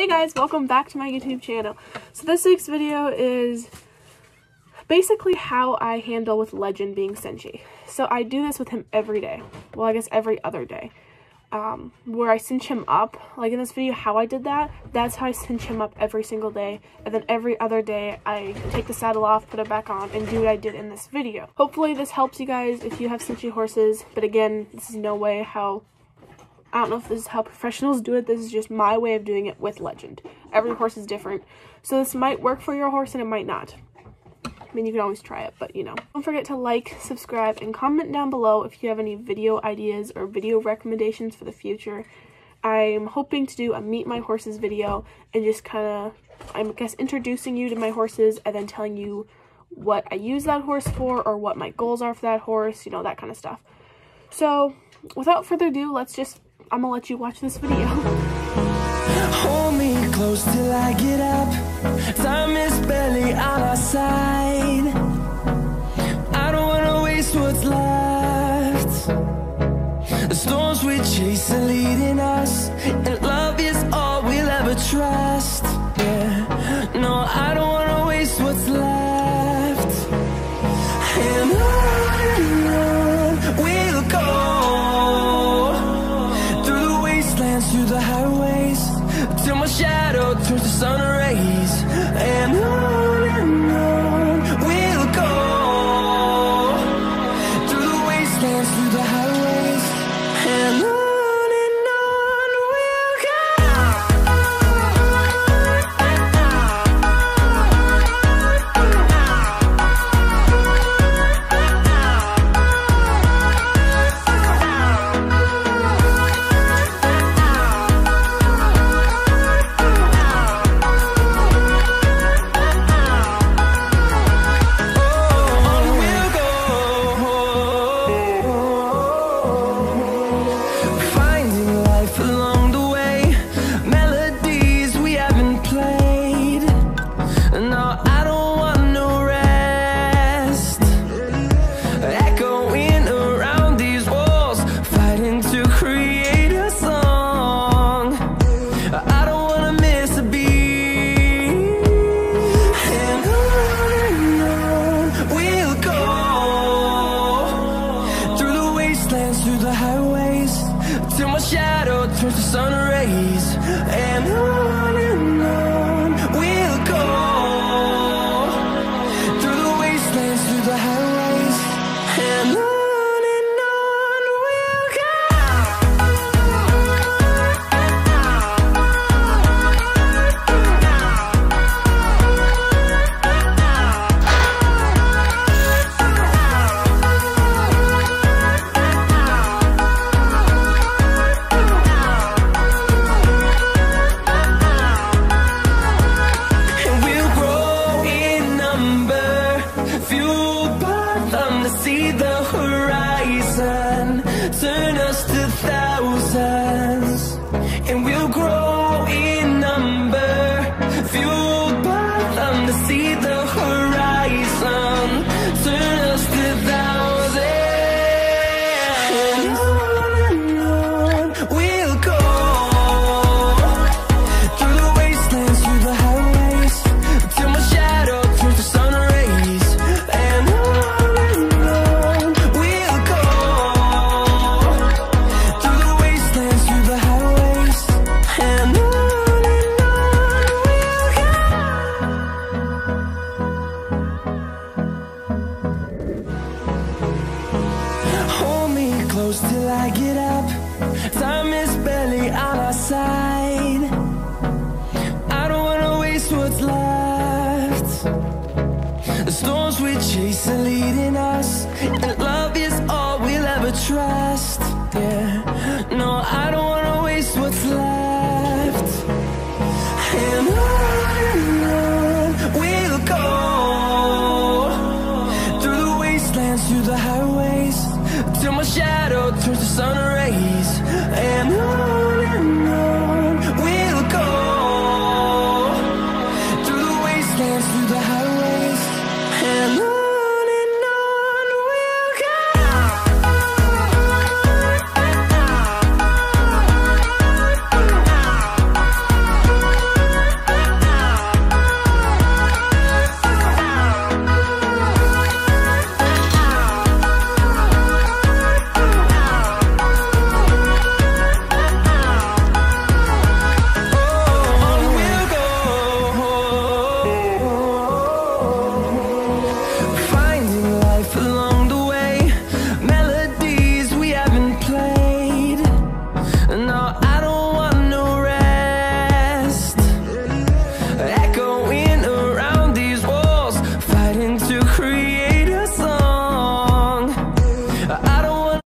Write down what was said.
Hey guys, welcome back to my YouTube channel. So this week's video is basically how I handle with Legend being Senshi. So I do this with him every day. Well, I guess every other day. Where I cinch him up, like in this video how I did that, that's how I cinch him up every single day, and then every other day I take the saddle off, put it back on, and do what I did in this video. Hopefully this helps you guys if you have Senshi horses, but again, this is no way how, I don't know if this is how professionals do it, this is just my way of doing it with Legend. Every horse is different, so this might work for your horse and it might not. I mean, you can always try it, but you know. Don't forget to like, subscribe, and comment down below if you have any video ideas or video recommendations for the future. I'm hoping to do a Meet My Horses video and just kind of, I guess, introducing you to my horses and then telling you what I use that horse for or what my goals are for that horse, you know, that kind of stuff. So, without further ado, I'm gonna let you watch this video. Hold me close till I get up. Time is barely on our side. I don't wanna waste what's left. The storms we chase are leading us, and love is all we'll ever trust. Yeah, no, I don't wanna waste what's left. And on we'll go, through the wastelands, through the highways, till my shadow turns to sun rays. And on we'll go, through the wastelands, through the highways, and on we'll through the highways, till my shadow turns to sun rays. And on we'll go, through the wastelands, through the highways, and on we'll go. Turn us to thousands, and we'll grow in number, fueled by them to see the horizon. Turn us to thousands, and on we'll go, through the wastelands, through the highways, till my shadow turns to sun rays. And on we'll go, through the wastelands, through the highways, and on we'll go. Hold me close till I get up. Time is barely on our side. I don't wanna waste what's left. The storms we chase are leading us, and love